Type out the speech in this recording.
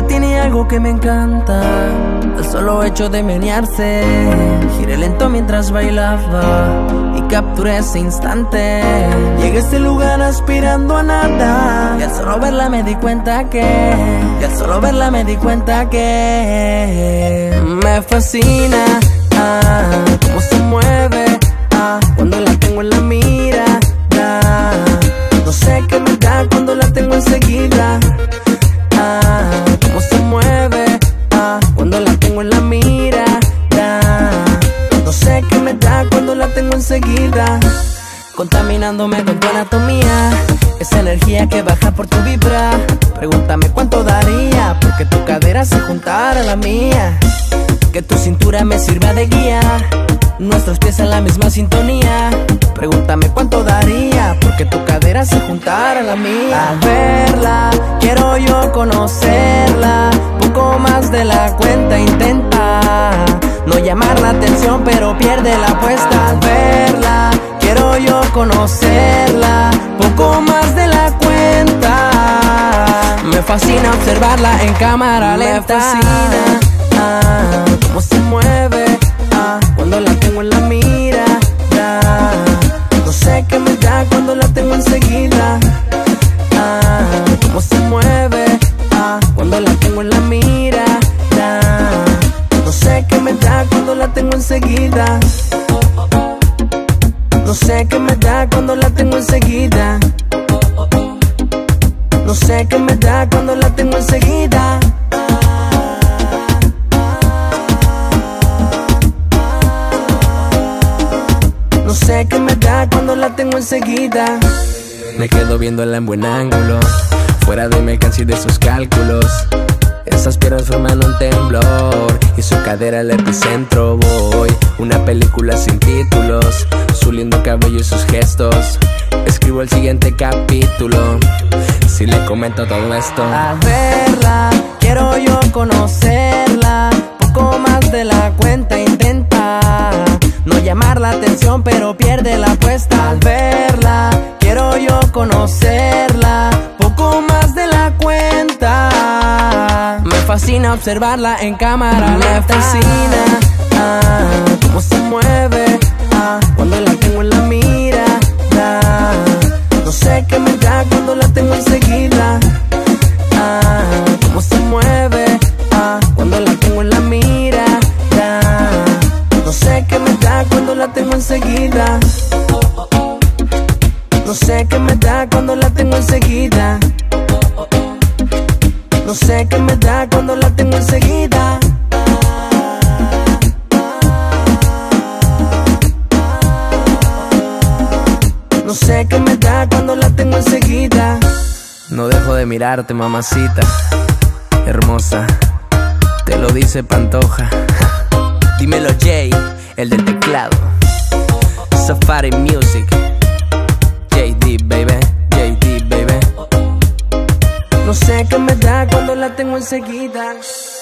Ella tiene algo que me encanta, el solo hecho de menearse. Giré lento mientras bailaba y capturé ese instante. Llegué a este lugar aspirando a nada, y al solo verla me di cuenta que me fascina cómo se mueve cuando la tengo en la mirada. No sé qué me da cuando la tengo enseguida. Cómo se mueve cuando la tengo en la mirada. No sé qué me da cuando la tengo enseguida. Contaminándome con tu anatomía, esa energía que baja por tu vibra. Pregúntame cuánto daría porque tu cadera se juntara a la mía, que tu cintura me sirva de guía, nuestros pies en la misma sintonía. Pregúntame cuánto daría porque tu cadera se juntara a la mía. Al verla, quiero yo conocerla, poco más de la cuenta intenta no llamar la atención, pero pierde la apuesta. Al verla, quiero yo conocerla, poco más de la cuenta. Me fascina observarla en cámara lenta. Me fascina cómo se mueve cuando la tengo en la mira. No sé qué me da cuando la tengo enseguida. Cómo se mueve cuando la tengo en la mira. No sé qué me da cuando la tengo enseguida. No sé qué me da cuando la tengo enseguida. No sé qué me da cuando la tengo enseguida. No sé qué me da cuando la tengo enseguida. Me quedo viéndola en buen ángulo, fuera de mi alcance y de sus cálculos. Esas piernas forman un temblor y su cadera el epicentro. Voy, una película sin títulos, su lindo cabello y sus gestos. Escribo el siguiente capítulo si le comento todo esto. Al verla, quiero yo conocerla, poco más de la cuenta intenta no llamar la atención, pero pierde la apuesta. Al verla, quiero yo conocerla, poco más de la cuenta. Me fascina observarla en cámara lenta. Me fascina cómo se mueve cuando la tengo en la mira. No sé qué me da cuando la tengo enseguida. Cómo se mueve cuando la tengo en la mira. No sé qué me da cuando la tengo enseguida. No sé qué me da cuando la tengo enseguida. No sé qué me da cuando la tengo enseguida. No sé qué me da cuando la tengo enseguida. No dejo de mirarte, mamacita hermosa, te lo dice Pantoja. Dímelo Jay, el del teclado. Safari Music. JD baby, JD baby. No sé qué me da cuando la tengo enseguida.